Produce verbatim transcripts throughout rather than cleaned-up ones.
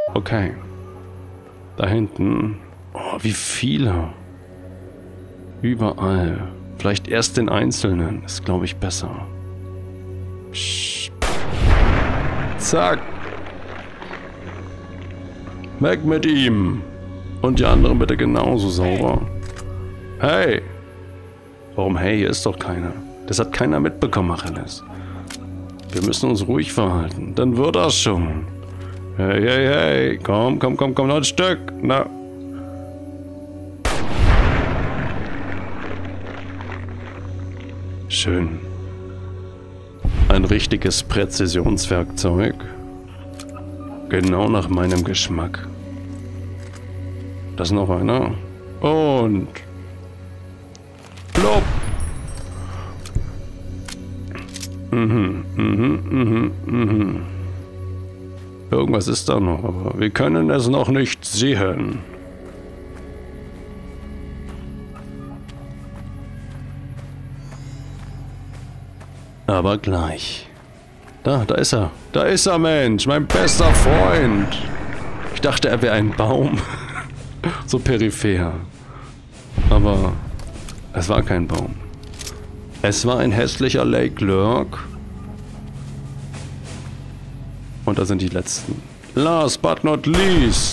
Okay. Da hinten. Oh, wie viele. Überall. Vielleicht erst den Einzelnen. Ist, glaube ich, besser. Psst. Zack. Weg mit ihm. Und die anderen bitte genauso sauber. Hey. Warum hey? Hier ist doch keiner. Das hat keiner mitbekommen, Achilles. Wir müssen uns ruhig verhalten. Dann wird das schon. Hey, hey, hey. Komm, komm, komm, komm. Noch ein Stück. Na. Schön. Ein richtiges Präzisionswerkzeug. Genau nach meinem Geschmack. Das ist noch einer. Und... plopp. Mhm, mhm, mhm, mhm. Irgendwas ist da noch, aber wir können es noch nicht sehen. Aber gleich. Da, da ist er. Da ist er, Mensch. Mein bester Freund. Ich dachte, er wäre ein Baum. So peripher. Aber es war kein Baum. Es war ein hässlicher Lake Lurk. Und da sind die letzten. Last but not least.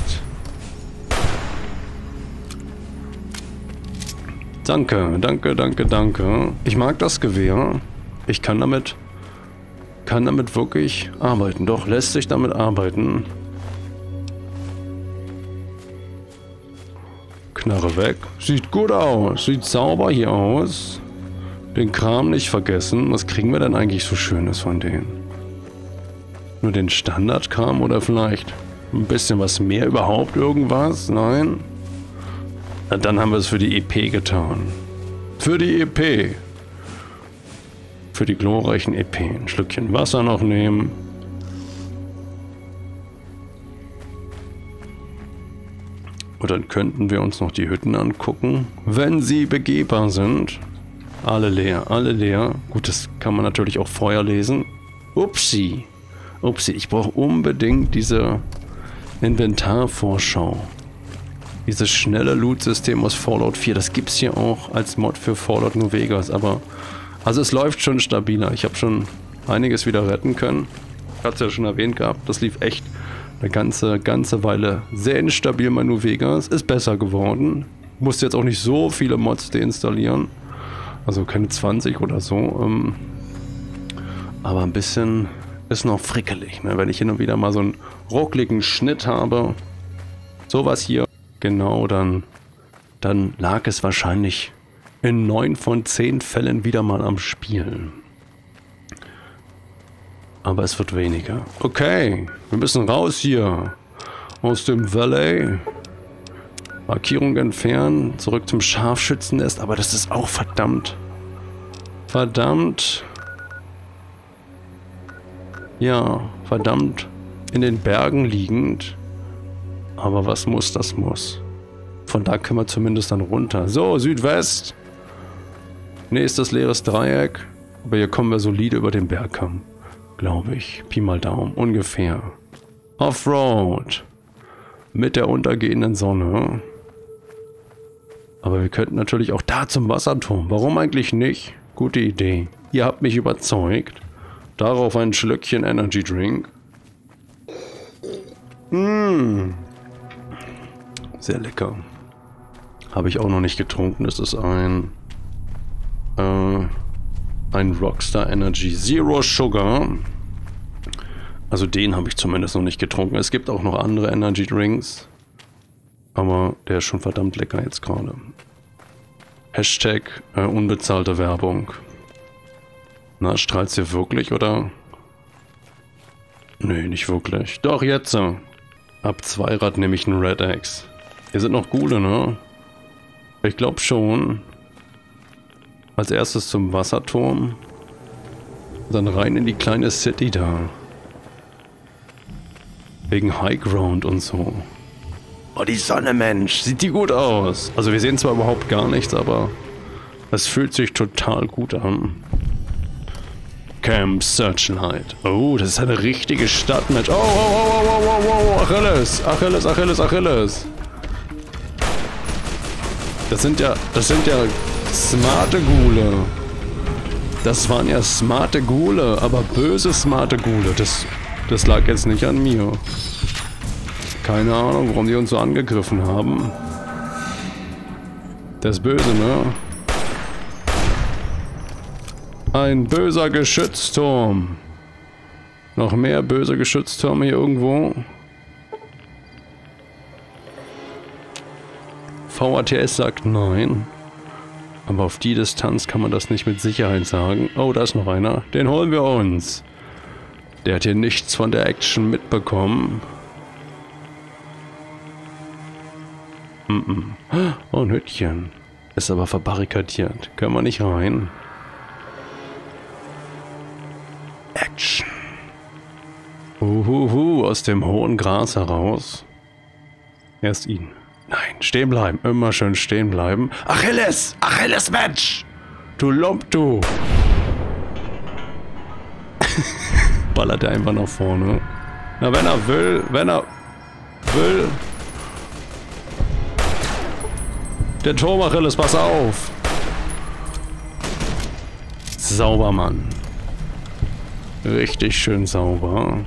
Danke, danke, danke, danke. Ich mag das Gewehr. Ich kann damit, kann damit wirklich arbeiten. Doch, lässt sich damit arbeiten. Knarre weg. Sieht gut aus. Sieht sauber hier aus. Den Kram nicht vergessen. Was kriegen wir denn eigentlich so Schönes von denen? Nur den Standardkram oder vielleicht ein bisschen was mehr überhaupt irgendwas? Nein? Na, dann haben wir es für die E P getan. Für die E P. Für die glorreichen E P. Ein Schlückchen Wasser noch nehmen. Und dann könnten wir uns noch die Hütten angucken, wenn sie begehbar sind. Alle leer, alle leer. Gut, das kann man natürlich auch vorher lesen. Upsi. Upsi, ich brauche unbedingt diese Inventarvorschau. Dieses schnelle Loot-System aus Fallout vier. Das gibt es hier auch als Mod für Fallout New Vegas. Aber, also es läuft schon stabiler. Ich habe schon einiges wieder retten können. Ich hatte es ja schon erwähnt gehabt. Das lief echt eine ganze, ganze Weile sehr instabil bei New Vegas. Ist besser geworden. Musste jetzt auch nicht so viele Mods deinstallieren. Also keine zwanzig oder so. Ähm, aber ein bisschen ist noch frickelig, ne? Wenn ich hin und wieder mal so einen ruckligen Schnitt habe. Sowas hier. Genau, dann, dann lag es wahrscheinlich in neun von zehn Fällen wieder mal am Spiel. Aber es wird weniger. Okay, wir müssen raus hier. Aus dem Valley. Markierung entfernen. Zurück zum Scharfschützennest. Aber das ist auch verdammt. Verdammt. Ja, verdammt. In den Bergen liegend. Aber was muss, das muss. Von da können wir zumindest dann runter. So, Südwest. Nächstes leeres Dreieck. Aber hier kommen wir solide über den Bergkamm. Glaube ich. Pi mal Daumen. Ungefähr. Offroad. Mit der untergehenden Sonne. Aber wir könnten natürlich auch da zum Wasserturm. Warum eigentlich nicht? Gute Idee. Ihr habt mich überzeugt. Darauf ein Schlückchen Energy Drink. Mmh. Sehr lecker. Habe ich auch noch nicht getrunken. Das ist ein... Äh, ein Rockstar Energy Zero Sugar. Also den habe ich zumindest noch nicht getrunken. Es gibt auch noch andere Energy Drinks. Aber der ist schon verdammt lecker jetzt gerade. Hashtag äh, unbezahlte Werbung. Na, strahlt's hier wirklich, oder? Nee, nicht wirklich. Doch, jetzt. Ab Zweirad nehme ich einen Red Axe. Hier sind noch Gule, ne? Ich glaube schon. Als erstes zum Wasserturm. Dann rein in die kleine City da. Wegen High Ground und so. Oh, die Sonne, Mensch. Sieht die gut aus. Also wir sehen zwar überhaupt gar nichts, aber es fühlt sich total gut an. Camp Searchlight. Oh, das ist eine richtige Stadtmatch. Oh, oh, oh, oh, oh, oh, oh, Achilles, Achilles, Achilles, Achilles. Das sind ja, das sind ja smarte Ghule. Das waren ja smarte Ghule, aber böse smarte Ghule. Das, das lag jetzt nicht an mir. Keine Ahnung, warum die uns so angegriffen haben. Das ist böse, ne? Ein böser Geschützturm. Noch mehr böse Geschütztürme hier irgendwo. V A T S sagt nein. Aber auf die Distanz kann man das nicht mit Sicherheit sagen. Oh, da ist noch einer. Den holen wir uns. Der hat hier nichts von der Action mitbekommen. Mm -mm. Oh, ein Hütchen. Ist aber verbarrikadiert. Können wir nicht rein. Action. Uhuhu, aus dem hohen Gras heraus. Erst ihn. Nein, stehen bleiben. Immer schön stehen bleiben. Achilles! Achilles, Mensch! Du Lump, du! Ballert er einfach nach vorne. Na, wenn er will, wenn er will. Der Turm, Achilles, pass auf! Sauber, Mann. Richtig schön sauber.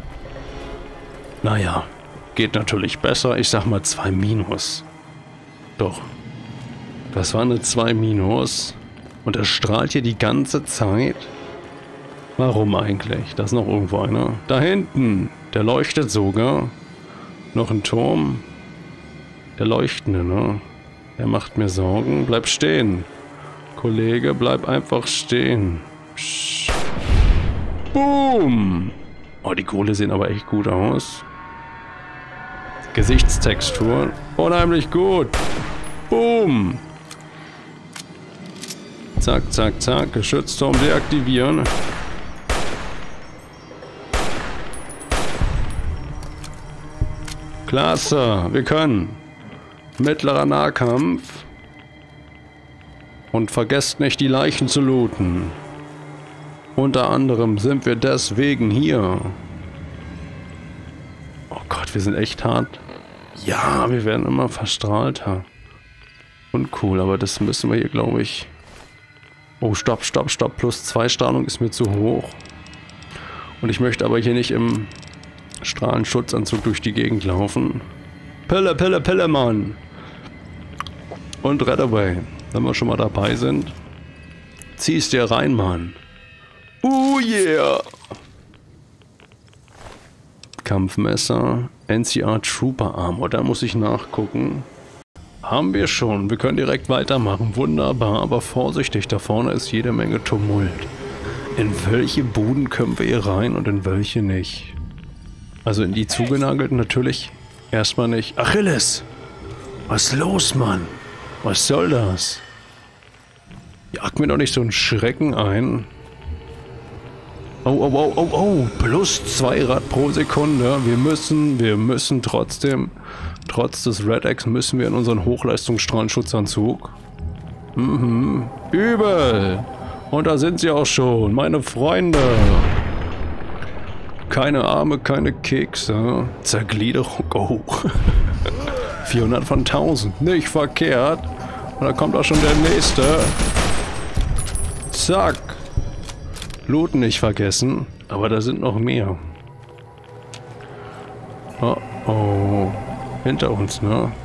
Naja, geht natürlich besser. Ich sag mal zwei Minus. Doch. Das war eine zwei Minus. Und er strahlt hier die ganze Zeit. Warum eigentlich? Da ist noch irgendwo einer. Da hinten. Der leuchtet sogar. Noch ein Turm. Der Leuchtende, ne? Der macht mir Sorgen. Bleib stehen. Kollege, bleib einfach stehen. Psch. Boom! Oh, die Kohle sehen aber echt gut aus. Gesichtstextur. Unheimlich gut. Boom! Zack, zack, zack. Geschützturm deaktivieren. Klasse, wir können. Mittlerer Nahkampf. Und vergesst nicht, die Leichen zu looten. Unter anderem sind wir deswegen hier. Oh Gott, wir sind echt hart. Ja, wir werden immer verstrahlter. Uncool, aber das müssen wir hier, glaube ich... Oh, stopp, stopp, stopp. Plus zwei Strahlung ist mir zu hoch. Und ich möchte aber hier nicht im Strahlenschutzanzug durch die Gegend laufen. Pille, Pille, Pille, Mann. Und Red Away. Wenn wir schon mal dabei sind. Zieh's dir rein, Mann. Oh yeah! Kampfmesser, N C R Trooper Armor, da muss ich nachgucken. Haben wir schon, wir können direkt weitermachen, wunderbar, aber vorsichtig, da vorne ist jede Menge Tumult. In welche Buden können wir hier rein und in welche nicht? Also in die zugenagelten natürlich erstmal nicht. Achilles! Was ist los, Mann? Was soll das? Jag mir doch nicht so einen Schrecken ein. Oh, oh, oh, oh, oh, plus zwei Rad pro Sekunde. Wir müssen, wir müssen trotzdem, trotz des Red X müssen wir in unseren Hochleistungsstrahlenschutzanzug. Mhm, übel. Und da sind sie auch schon, meine Freunde. Keine Arme, keine Kekse. Zergliederung, oh. vierhundert von tausend, nicht verkehrt. Und da kommt auch schon der nächste. Zack. Loot nicht vergessen, aber da sind noch mehr. Oh oh. Hinter uns, ne?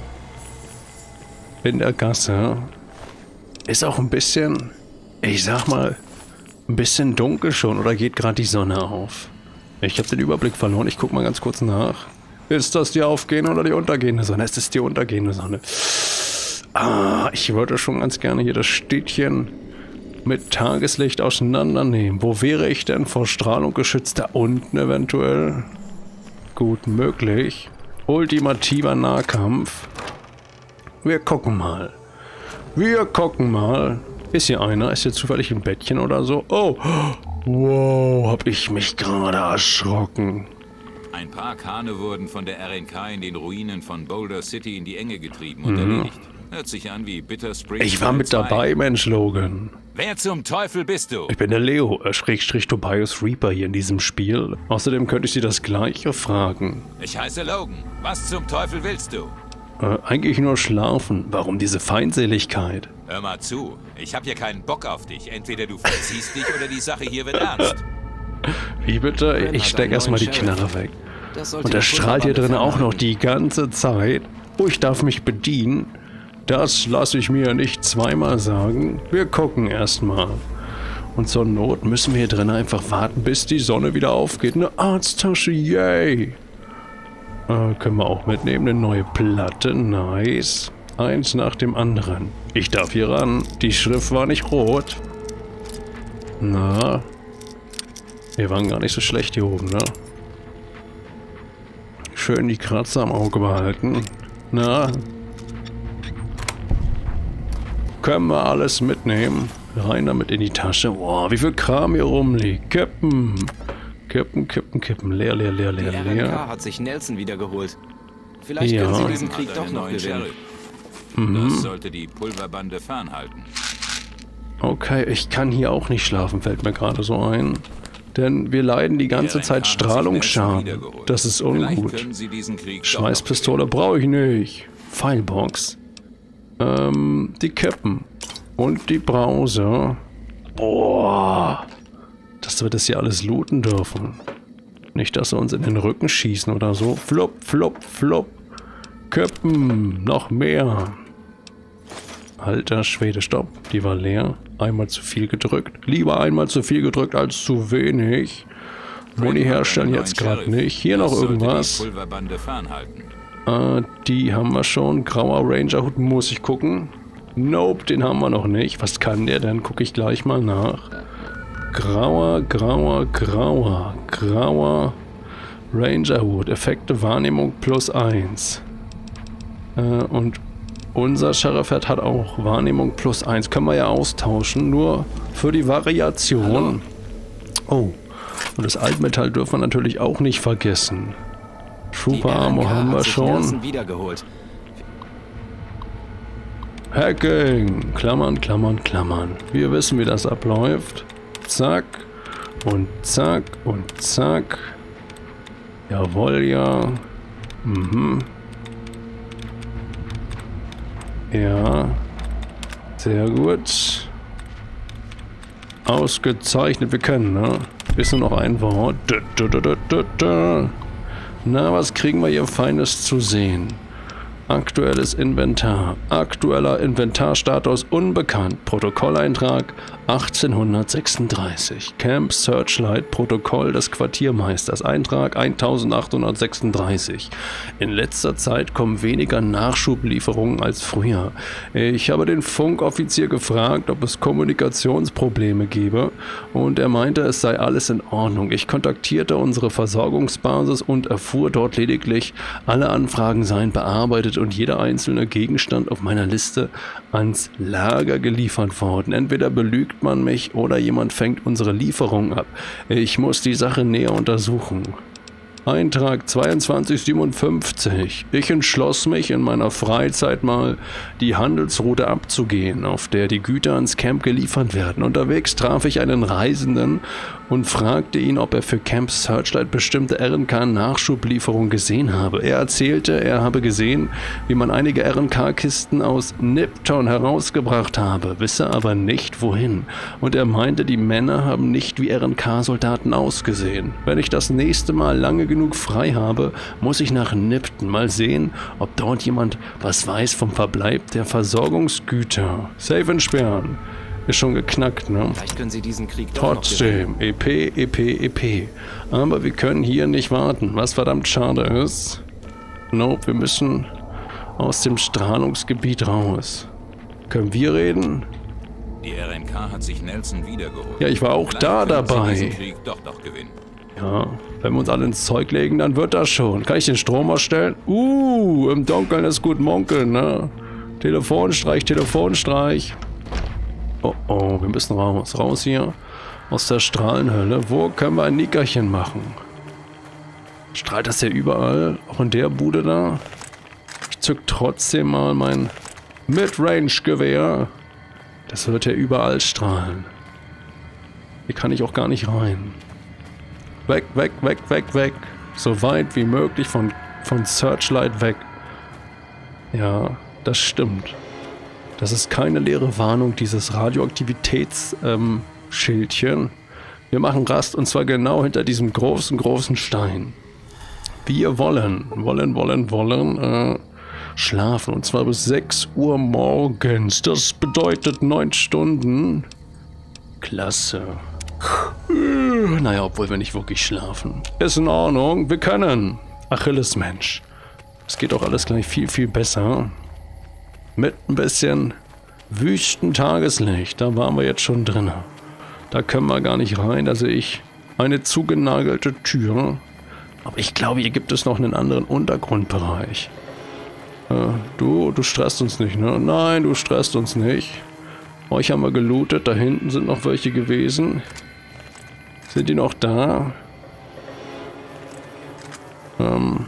In der Gasse. Ist auch ein bisschen, ich sag mal, ein bisschen dunkel schon, oder geht gerade die Sonne auf? Ich habe den Überblick verloren, ich guck mal ganz kurz nach. Ist das die aufgehende oder die untergehende Sonne? Es ist die untergehende Sonne. Ah, ich würde schon ganz gerne hier das Städtchen mit Tageslicht auseinandernehmen. Wo wäre ich denn vor Strahlung geschützt? Da unten eventuell? Gut möglich. Ultimativer Nahkampf. Wir gucken mal. Wir gucken mal. Ist hier einer? Ist hier zufällig ein Bettchen oder so? Oh! Wow, hab ich mich gerade erschrocken. Ein paar Kane wurden von der R N K in den Ruinen von Boulder City in die Enge getrieben und mhm. erledigt. Hört sich an wie Bitter Springs. Ich war mit dabei, Mensch, Logan. Wer zum Teufel bist du? Ich bin der Leo, äh, Schrägstrich Tobias Reaper hier in diesem Spiel. Außerdem könnte ich Sie das Gleiche fragen. Ich heiße Logan. Was zum Teufel willst du? Äh, eigentlich nur schlafen. Warum diese Feindseligkeit? Hör mal zu. Ich hab hier keinen Bock auf dich. Entweder du verziehst dich oder die Sache hier wird ernst. Wie bitte? Ich steck erstmal die Knarre weg. Und er strahlt hier drin auch noch die ganze Zeit. Oh, ich darf mich bedienen. Das lasse ich mir nicht zweimal sagen. Wir gucken erstmal. Und zur Not müssen wir hier drin einfach warten, bis die Sonne wieder aufgeht. Eine Arzttasche, yay! Äh, können wir auch mitnehmen. Eine neue Platte, nice. Eins nach dem anderen. Ich darf hier ran. Die Schrift war nicht rot. Na, wir waren gar nicht so schlecht hier oben, ne? Schön die Kratzer am Auge behalten. Na, können wir alles mitnehmen? Rein damit in die Tasche. Boah, wie viel Kram hier rumliegt. Kippen. Kippen, kippen, kippen. Leer, leer, leer, leer, Die R N K leer. hat sich Nelson wiedergeholt. Vielleicht Ja. können sie diesen Krieg doch noch gewinnen. Mhm. Das sollte die Pulverbande fernhalten. Okay, ich kann hier auch nicht schlafen, fällt mir gerade so ein. Denn wir leiden die ganze Zeit Strahlungsschaden. Das ist ungut. Schweißpistole brauche ich nicht. Pfeilbox. Ähm, die Kippen. Und die Brause. Boah. Dass wir das hier alles looten dürfen. Nicht, dass sie uns in den Rücken schießen oder so. Flupp, flupp, flupp. Kippen. Noch mehr. Alter Schwede, stopp. Die war leer. Einmal zu viel gedrückt. Lieber einmal zu viel gedrückt als zu wenig. Muni herstellen jetzt gerade nicht. Hier noch irgendwas. Äh, die haben wir schon. Grauer Ranger-Hut muss ich gucken. Nope, den haben wir noch nicht. Was kann der denn? Gucke ich gleich mal nach. Grauer, grauer, grauer, grauer Ranger-Hut. Effekte Wahrnehmung plus eins. Äh, und unser Sheriff hat auch Wahrnehmung plus eins. Können wir ja austauschen, nur für die Variation. Oh, und das Altmetall dürfen wir natürlich auch nicht vergessen. Trooper Armor haben wir schon. Hacking. Klammern, Klammern, Klammern. Wir wissen, wie das abläuft. Zack. Und zack. Und zack. Jawohl, ja. Mhm. Ja. Sehr gut. Ausgezeichnet. Wir können, ne? Ist nur noch ein Wort. Na, was kriegen wir hier Feines zu sehen? Aktuelles Inventar. Aktueller Inventarstatus unbekannt. Protokolleintrag achtzehnhundertsechsunddreißig. Camp Searchlight Protokoll des Quartiermeisters. Eintrag eintausendachthundertsechsunddreißig. In letzter Zeit kommen weniger Nachschublieferungen als früher. Ich habe den Funkoffizier gefragt, ob es Kommunikationsprobleme gebe, und er meinte, es sei alles in Ordnung. Ich kontaktierte unsere Versorgungsbasis und erfuhr dort lediglich, alle Anfragen seien bearbeitet und jeder einzelne Gegenstand auf meiner Liste ans Lager geliefert worden. Entweder belügt man mich oder jemand fängt unsere Lieferung ab. Ich muss die Sache näher untersuchen. Eintrag zweiundzwanzig siebenundfünfzig. Ich entschloss mich in meiner Freizeit mal, die Handelsroute abzugehen, auf der die Güter ans Camp geliefert werden. Unterwegs traf ich einen Reisenden und fragte ihn, ob er für Camp Searchlight bestimmte R N K-Nachschublieferungen gesehen habe. Er erzählte, er habe gesehen, wie man einige R N K-Kisten aus Nipton herausgebracht habe, wisse aber nicht wohin. Und er meinte, die Männer haben nicht wie R N K-Soldaten ausgesehen. Wenn ich das nächste Mal lange genug frei habe, muss ich nach Nipton mal sehen, ob dort jemand was weiß vom Verbleib der Versorgungsgüter. Safe entsperren. Ist schon geknackt, ne? Vielleicht können sie diesen Krieg doch noch Trotzdem, E P, E P, E P. Aber wir können hier nicht warten, was verdammt schade ist. Nope, wir müssen aus dem Strahlungsgebiet raus. Können wir reden? Die R N K hat sich Nelson wiedergeholt. Ja, ich war auch Vielleicht da können sie dabei. diesen Krieg doch noch gewinnen. Ja, wenn wir uns alle ins Zeug legen, dann wird das schon. Kann ich den Strom ausstellen? Uh, im Dunkeln ist gut munkeln, ne? Telefonstreich, Telefonstreich. Oh, oh, wir müssen raus. Raus hier aus der Strahlenhölle. Wo können wir ein Nickerchen machen? Strahlt das ja überall? Auch in der Bude da? Ich zück trotzdem mal mein Midrange-Gewehr. Das wird ja überall strahlen. Hier kann ich auch gar nicht rein. Weg, weg, weg, weg, weg. So weit wie möglich von, von Searchlight weg. Ja, das stimmt. Das ist keine leere Warnung, dieses Radioaktivitätsschildchen. Ähm, Wir machen Rast und zwar genau hinter diesem großen, großen Stein. Wir wollen, wollen, wollen, wollen äh, schlafen und zwar bis sechs Uhr morgens. Das bedeutet neun Stunden. Klasse. Naja, obwohl wir nicht wirklich schlafen. Ist in Ordnung, wir können. Achillesmensch. Es geht auch alles gleich viel, viel besser. Mit ein bisschen Wüstentageslicht. Da waren wir jetzt schon drin. Da können wir gar nicht rein. Da sehe ich eine zugenagelte Tür. Aber ich glaube, hier gibt es noch einen anderen Untergrundbereich. Äh, du, du stresst uns nicht, ne? Nein, du stresst uns nicht. Euch haben wir gelootet. Da hinten sind noch welche gewesen. Sind die noch da? Ähm.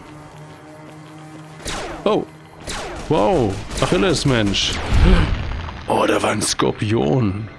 Oh. Wow. Achilles, Mensch. Oh, da war ein Skorpion.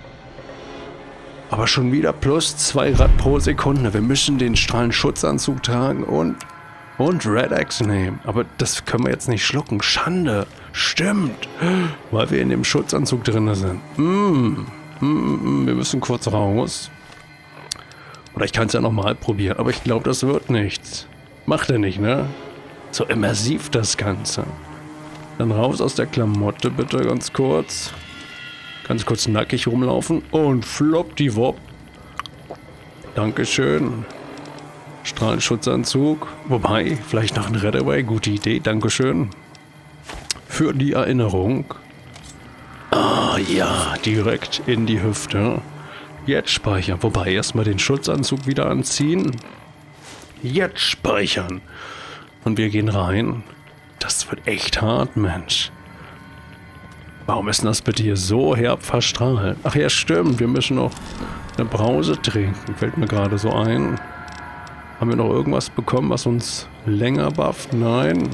Aber schon wieder plus zwei Rad pro Sekunde. Wir müssen den Strahlenschutzanzug tragen und... Und Red X nehmen. Aber das können wir jetzt nicht schlucken. Schande. Stimmt. Weil wir in dem Schutzanzug drin sind. Mm. Mm, mm, wir müssen kurz raus. Oder ich kann es ja nochmal probieren. Aber ich glaube, das wird nichts. Macht er nicht, ne? So immersiv das Ganze. Dann raus aus der Klamotte, bitte, ganz kurz. Ganz kurz nackig rumlaufen. Und floppdiwop. Dankeschön. Strahlenschutzanzug. Wobei, vielleicht noch ein Redaway. Gute Idee, Dankeschön. Für die Erinnerung. Ah ja, direkt in die Hüfte. Jetzt speichern. Wobei, erstmal den Schutzanzug wieder anziehen. Jetzt speichern. Und wir gehen rein. Das wird echt hart, Mensch. Warum ist denn das bitte hier so herb verstrahlt? Ach ja, stimmt. Wir müssen noch eine Brause trinken. Fällt mir gerade so ein. Haben wir noch irgendwas bekommen, was uns länger bufft? Nein.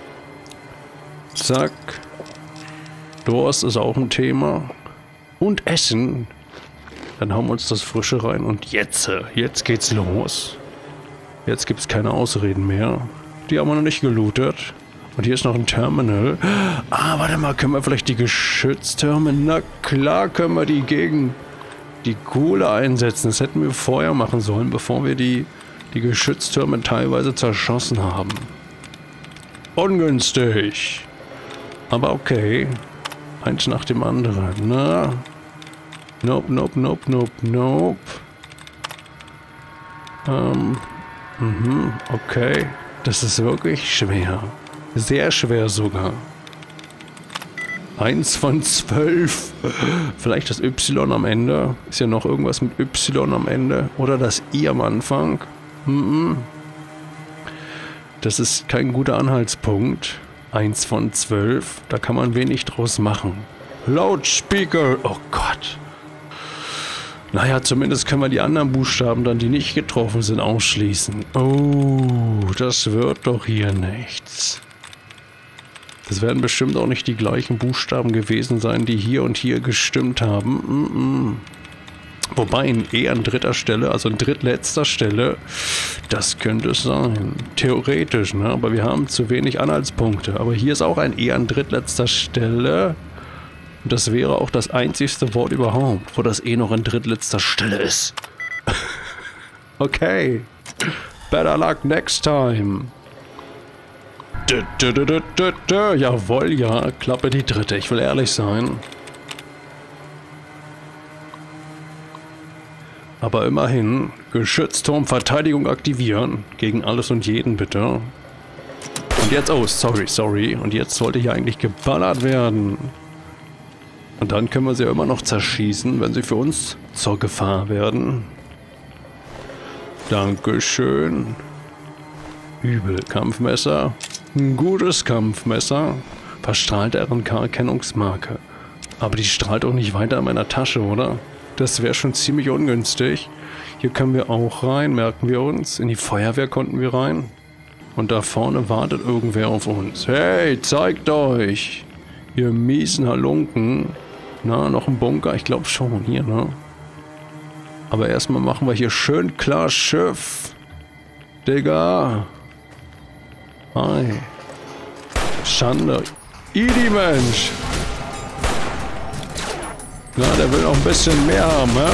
Zack. Durst ist auch ein Thema. Und Essen. Dann hauen wir uns das Frische rein. Und jetzt, jetzt geht's los. Jetzt gibt's keine Ausreden mehr. Die haben wir noch nicht gelootet. Und hier ist noch ein Terminal. Ah, warte mal, können wir vielleicht die Geschütztürme? Na klar können wir die gegen die Kohle einsetzen. Das hätten wir vorher machen sollen, bevor wir die, die Geschütztürme teilweise zerschossen haben. Ungünstig. Aber okay. Eins nach dem anderen. Na. Nope, nope, nope, nope, nope. Ähm. Mhm, okay. Das ist wirklich schwer. Sehr schwer sogar. Eins von zwölf. Vielleicht das Y am Ende. Ist ja noch irgendwas mit Y am Ende. Oder das I am Anfang. Mhm. Das ist kein guter Anhaltspunkt. Eins von zwölf. Da kann man wenig draus machen. Loudspeaker. Oh Gott. Naja, zumindest können wir die anderen Buchstaben dann, die nicht getroffen sind, ausschließen. Oh, das wird doch hier nichts. Das werden bestimmt auch nicht die gleichen Buchstaben gewesen sein, die hier und hier gestimmt haben. Mm-mm. Wobei, eher an dritter Stelle, also an drittletzter Stelle, das könnte es sein. Theoretisch, ne? Aber wir haben zu wenig Anhaltspunkte. Aber hier ist auch ein eher an drittletzter Stelle. Und das wäre auch das einzigste Wort überhaupt, wo das eh noch an drittletzter Stelle ist. Okay. Better luck next time. Dö, dö, dö, dö, dö, dö. Jawohl, ja. Klappe die dritte. Ich will ehrlich sein. Aber immerhin. Geschützturm Verteidigung aktivieren. Gegen alles und jeden, bitte. Und jetzt... Oh, sorry, sorry. Und jetzt sollte hier eigentlich geballert werden. Und dann können wir sie ja immer noch zerschießen, wenn sie für uns zur Gefahr werden. Dankeschön. Übel. Kampfmesser. Ein gutes Kampfmesser. Verstrahlte R N K-Erkennungsmarke. Aber die strahlt auch nicht weiter in meiner Tasche, oder? Das wäre schon ziemlich ungünstig. Hier können wir auch rein, merken wir uns. In die Feuerwehr konnten wir rein. Und da vorne wartet irgendwer auf uns. Hey, zeigt euch! Ihr miesen Halunken. Na, noch ein Bunker? Ich glaube schon, hier, ne? Aber erstmal machen wir hier schön klar Schiff. Digga. Hi. Schande. Idi, Mensch. Na, der will noch ein bisschen mehr haben, ne?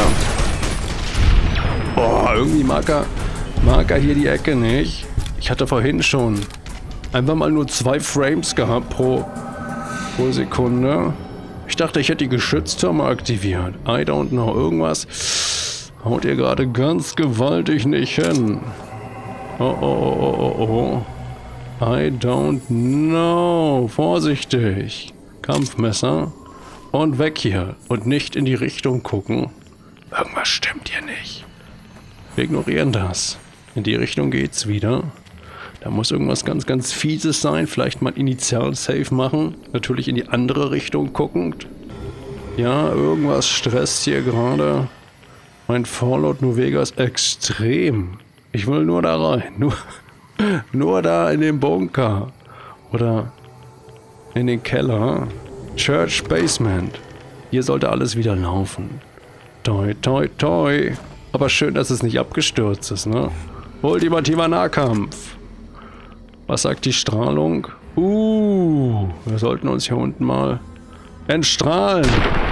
Boah, irgendwie mag er, mag er hier die Ecke nicht. Ich hatte vorhin schon einfach mal nur zwei Frames gehabt pro, pro Sekunde. Ich dachte, ich hätte die Geschütztürme aktiviert. I don't know. Irgendwas haut ihr gerade ganz gewaltig nicht hin. Oh, oh, oh, oh, oh, oh. I don't know. Vorsichtig. Kampfmesser. Und weg hier. Und nicht in die Richtung gucken. Irgendwas stimmt hier nicht. Wir ignorieren das. In die Richtung geht's wieder. Da muss irgendwas ganz, ganz Fieses sein. Vielleicht mal Initial-Save machen. Natürlich in die andere Richtung guckend. Ja, irgendwas stresst hier gerade. Mein Fallout New Vegas extrem. Ich will nur da rein. Nur, nur da in den Bunker. Oder in den Keller. Church Basement. Hier sollte alles wieder laufen. Toi, toi, toi. Aber schön, dass es nicht abgestürzt ist, ne? Ultimativer Nahkampf. Was sagt die Strahlung? Uh, wir sollten uns hier unten mal entstrahlen.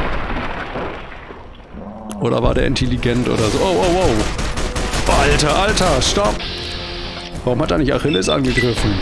Oder war der intelligent oder so? Oh, oh, oh. Oh, Alter, Alter, stopp. Warum hat er nicht Achilles angegriffen?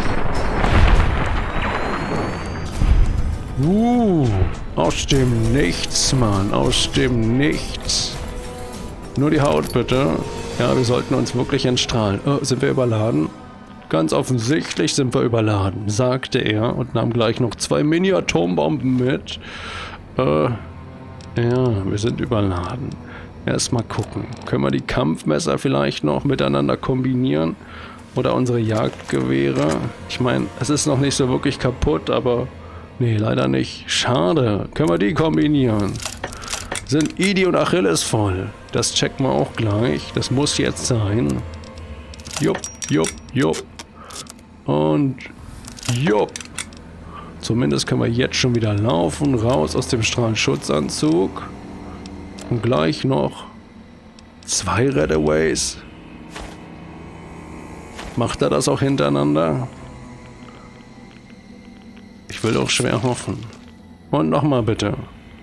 Uh, aus dem Nichts, Mann. Aus dem Nichts. Nur die Haut, bitte. Ja, wir sollten uns wirklich entstrahlen. Oh, sind wir überladen? Ganz offensichtlich sind wir überladen, sagte er und nahm gleich noch zwei Mini-Atombomben mit. Äh, ja, wir sind überladen. Erstmal gucken. Können wir die Kampfmesser vielleicht noch miteinander kombinieren? Oder unsere Jagdgewehre? Ich meine, es ist noch nicht so wirklich kaputt, aber... Nee, leider nicht. Schade. Können wir die kombinieren? Sind Idi und Achilles voll? Das checken wir auch gleich. Das muss jetzt sein. Jupp, jupp, jupp. Und jupp. Zumindest können wir jetzt schon wieder laufen. Raus aus dem Strahlenschutzanzug. Und gleich noch zwei Radaways. Macht er das auch hintereinander? Ich will doch schwer hoffen. Und nochmal bitte.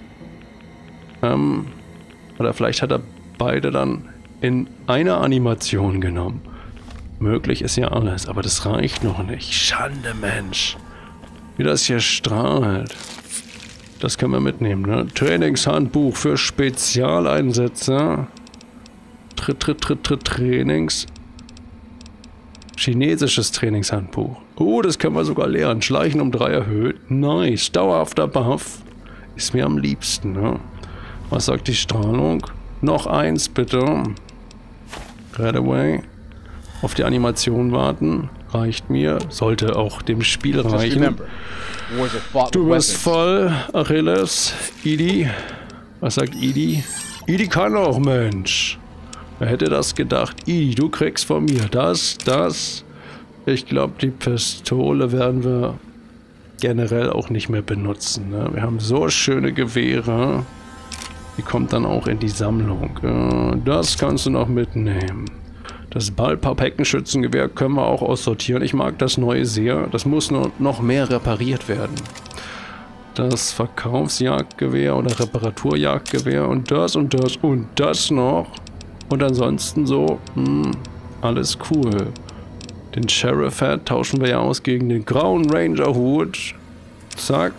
Ähm, oder vielleicht hat er beide dann in einer Animation genommen. Möglich ist ja alles, aber das reicht noch nicht. Schande, Mensch. Wie das hier strahlt. Das können wir mitnehmen, ne? Trainingshandbuch für Spezialeinsätze. Tritt, tritt, tritt, tritt, Trainings. Chinesisches Trainingshandbuch. Oh, das können wir sogar lernen. Schleichen um drei erhöht. Nice. Dauerhafter Buff. Ist mir am liebsten, ne? Was sagt die Strahlung? Noch eins, bitte. Redaway. Auf die Animation warten. Reicht mir. Sollte auch dem Spiel reichen. Du bist voll, Achilles. Idi. Was sagt Idi? Idi kann auch, Mensch. Wer hätte das gedacht? Idi, du kriegst von mir das, das. Ich glaube, die Pistole werden wir generell auch nicht mehr benutzen. Ne? Wir haben so schöne Gewehre. Die kommt dann auch in die Sammlung. Äh, das kannst du noch mitnehmen. Das Ballpap-Heckenschützengewehr können wir auch aussortieren. Ich mag das neue sehr. Das muss nur noch mehr repariert werden. Das Verkaufsjagdgewehr oder Reparaturjagdgewehr und das und das und das noch. Und ansonsten so, mh, alles cool. Den Sheriff Hat tauschen wir ja aus gegen den grauen Ranger Hut. Zack.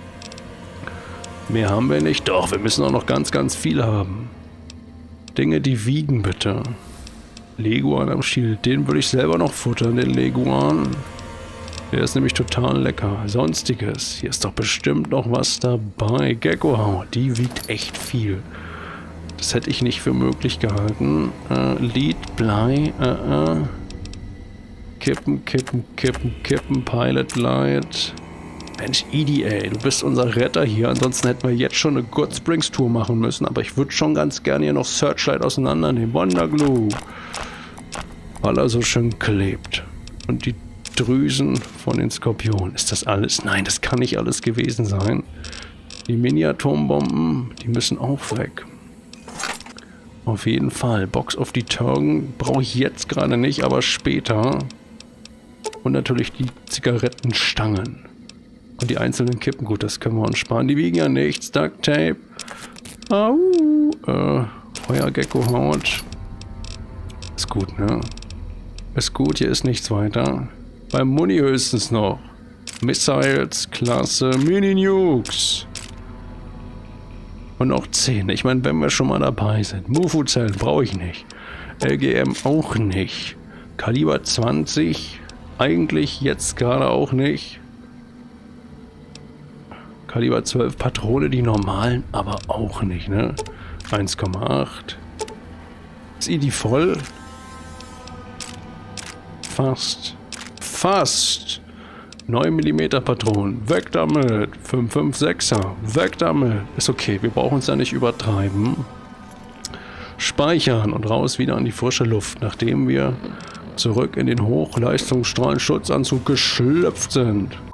Mehr haben wir nicht. Doch, wir müssen auch noch ganz, ganz viel haben. Dinge, die wiegen, bitte. Leguan am Schild. Den würde ich selber noch futtern, den Leguan. Der ist nämlich total lecker. Sonstiges. Hier ist doch bestimmt noch was dabei. Geckohaut. Die wiegt echt viel. Das hätte ich nicht für möglich gehalten. Äh, Lead, Blei, äh, äh. Kippen, kippen, kippen, kippen, Pilot Light. Mensch, Idi, ey, du bist unser Retter hier. Ansonsten hätten wir jetzt schon eine Good Springs Tour machen müssen. Aber ich würde schon ganz gerne hier noch Searchlight auseinandernehmen. Wonderglue. Weil er so schön klebt. Und die Drüsen von den Skorpionen. Ist das alles? Nein, das kann nicht alles gewesen sein. Die Mini-Atombomben, die müssen auch weg. Auf jeden Fall. Box of Deterrent brauche ich jetzt gerade nicht, aber später. Und natürlich die Zigarettenstangen. Und die einzelnen Kippen. Gut, das können wir uns sparen. Die wiegen ja nichts. Duct Tape. Au. Äh, Feuergecko-Haut. Ist gut, ne? Ist gut, hier ist nichts weiter. Beim Muni höchstens noch. Missiles, Klasse, Mini-Nukes. Und noch zehn. Ich meine, wenn wir schon mal dabei sind. Mufu-Zellen brauche ich nicht. L G M auch nicht. Kaliber zwanzig eigentlich jetzt gerade auch nicht. Kaliber zwölf Patrone, die normalen, aber auch nicht, ne? eins Komma acht. Ist die voll? Fast. Fast. neun Millimeter Patronen. Weg damit. fünf fünf sechser. Weg damit. Ist okay. Wir brauchen uns ja nicht übertreiben. Speichern und raus wieder an die frische Luft, nachdem wir zurück in den Hochleistungsstrahlenschutzanzug geschlüpft sind.